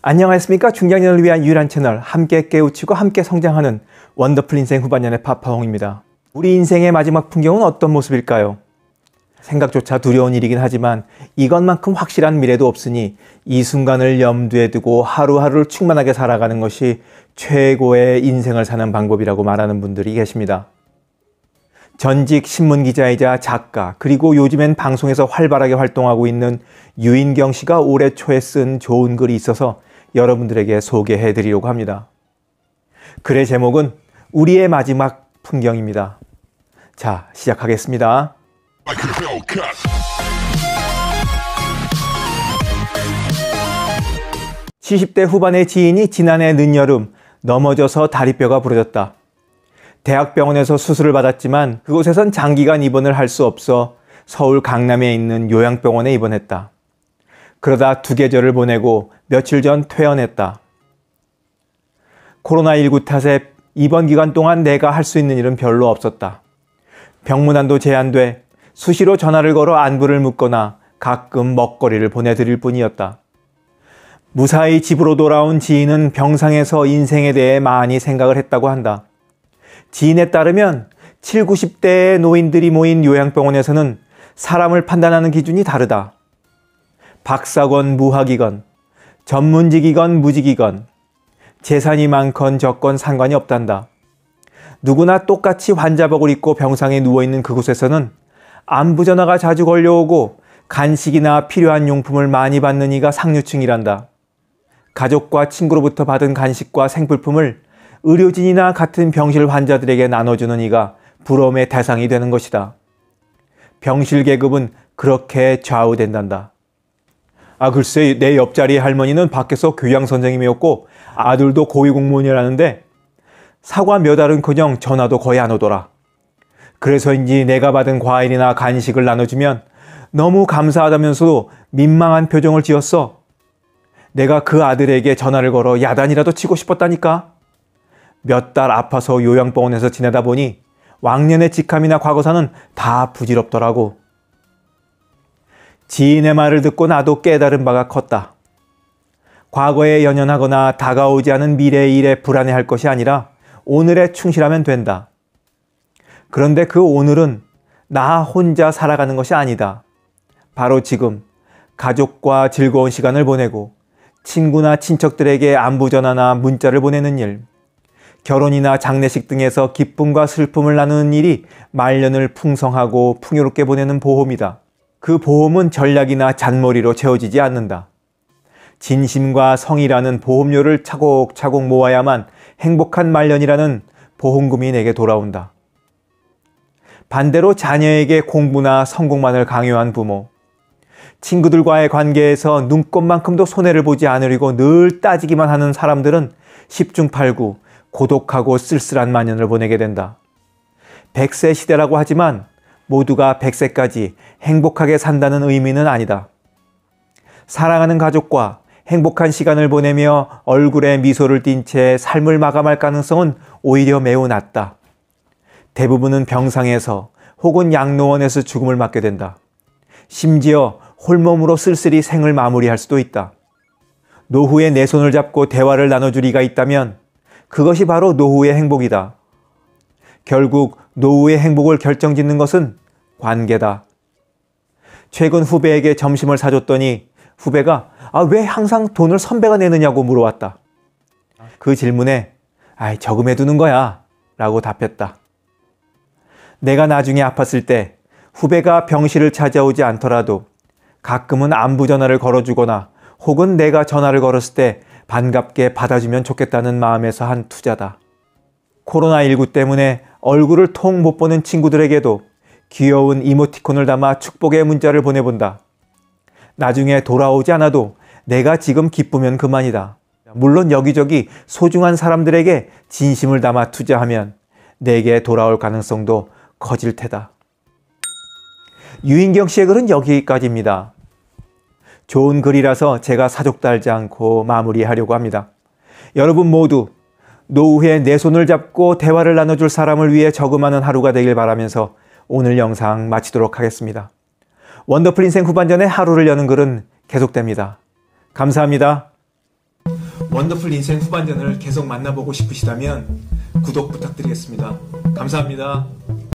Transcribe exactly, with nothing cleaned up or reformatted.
안녕하십니까. 중장년을 위한 유일한 채널, 함께 깨우치고 함께 성장하는 원더풀 인생 후반년의 파파홍입니다. 우리 인생의 마지막 풍경은 어떤 모습일까요? 생각조차 두려운 일이긴 하지만 이것만큼 확실한 미래도 없으니 이 순간을 염두에 두고 하루하루를 충만하게 살아가는 것이 최고의 인생을 사는 방법이라고 말하는 분들이 계십니다. 전직 신문기자이자 작가, 그리고 요즘엔 방송에서 활발하게 활동하고 있는 유인경 씨가 올해 초에 쓴 좋은 글이 있어서 여러분들에게 소개해 드리려고 합니다. 글의 제목은 우리의 마지막 풍경입니다. 자, 시작하겠습니다. 칠십 대 후반의 지인이 지난해 늦여름 넘어져서 다리뼈가 부러졌다. 대학병원에서 수술을 받았지만 그곳에선 장기간 입원을 할 수 없어 서울 강남에 있는 요양병원에 입원했다. 그러다 두 계절을 보내고 며칠 전 퇴원했다. 코로나십구 탓에 입원 기간 동안 내가 할 수 있는 일은 별로 없었다. 병문안도 제한돼 수시로 전화를 걸어 안부를 묻거나 가끔 먹거리를 보내드릴 뿐이었다. 무사히 집으로 돌아온 지인은 병상에서 인생에 대해 많이 생각을 했다고 한다. 지인에 따르면 칠십, 구십 대의 노인들이 모인 요양병원에서는 사람을 판단하는 기준이 다르다. 박사건 무학이건, 전문직이건 무직이건, 재산이 많건 적건 상관이 없단다. 누구나 똑같이 환자복을 입고 병상에 누워있는 그곳에서는 안부 전화가 자주 걸려오고 간식이나 필요한 용품을 많이 받는 이가 상류층이란다. 가족과 친구로부터 받은 간식과 생필품을 의료진이나 같은 병실 환자들에게 나눠주는 이가 부러움의 대상이 되는 것이다. 병실 계급은 그렇게 좌우된단다. 아, 글쎄, 내 옆자리 할머니는 밖에서 교양 선생님이었고 아들도 고위공무원이라는데 사과 몇 알은커녕 전화도 거의 안 오더라. 그래서인지 내가 받은 과일이나 간식을 나눠주면 너무 감사하다면서도 민망한 표정을 지었어. 내가 그 아들에게 전화를 걸어 야단이라도 치고 싶었다니까. 몇 달 아파서 요양병원에서 지내다 보니 왕년의 직함이나 과거사는 다 부질없더라고. 지인의 말을 듣고 나도 깨달은 바가 컸다. 과거에 연연하거나 다가오지 않은 미래의 일에 불안해할 것이 아니라 오늘에 충실하면 된다. 그런데 그 오늘은 나 혼자 살아가는 것이 아니다. 바로 지금 가족과 즐거운 시간을 보내고 친구나 친척들에게 안부 전화나 문자를 보내는 일, 결혼이나 장례식 등에서 기쁨과 슬픔을 나누는 일이 말년을 풍성하고 풍요롭게 보내는 보험이다. 그 보험은 전략이나 잔머리로 채워지지 않는다. 진심과 성이라는 보험료를 차곡차곡 모아야만 행복한 말년이라는 보험금이 내게 돌아온다. 반대로 자녀에게 공부나 성공만을 강요한 부모, 친구들과의 관계에서 눈꼽만큼도 손해를 보지 않으려고 늘 따지기만 하는 사람들은 십중팔구 고독하고 쓸쓸한 만년을 보내게 된다. 백세 시대라고 하지만 모두가 백세까지 행복하게 산다는 의미는 아니다. 사랑하는 가족과 행복한 시간을 보내며 얼굴에 미소를 띤 채 삶을 마감할 가능성은 오히려 매우 낮다. 대부분은 병상에서 혹은 양로원에서 죽음을 맞게 된다. 심지어 홀몸으로 쓸쓸히 생을 마무리할 수도 있다. 노후에 내 손을 잡고 대화를 나눠줄 이가 있다면 그것이 바로 노후의 행복이다. 결국 노후의 행복을 결정짓는 것은 관계다. 최근 후배에게 점심을 사줬더니 후배가 아, 왜 항상 돈을 선배가 내느냐고 물어왔다. 그 질문에 아이, 저금해두는 거야 라고 답했다. 내가 나중에 아팠을 때 후배가 병실을 찾아오지 않더라도 가끔은 안부 전화를 걸어주거나 혹은 내가 전화를 걸었을 때 반갑게 받아주면 좋겠다는 마음에서 한 투자다. 코로나십구 때문에 얼굴을 통 못 보는 친구들에게도 귀여운 이모티콘을 담아 축복의 문자를 보내본다. 나중에 돌아오지 않아도 내가 지금 기쁘면 그만이다. 물론 여기저기 소중한 사람들에게 진심을 담아 투자하면 내게 돌아올 가능성도 커질 테다. 유인경 씨의 글은 여기까지입니다. 좋은 글이라서 제가 사족 달지 않고 마무리하려고 합니다. 여러분 모두 노후에 내 손을 잡고 대화를 나눠줄 사람을 위해 저금하는 하루가 되길 바라면서 오늘 영상 마치도록 하겠습니다. 원더풀 인생 후반전의 하루를 여는 글은 계속됩니다. 감사합니다. 원더풀 인생 후반전을 계속 만나보고 싶으시다면 구독 부탁드리겠습니다. 감사합니다.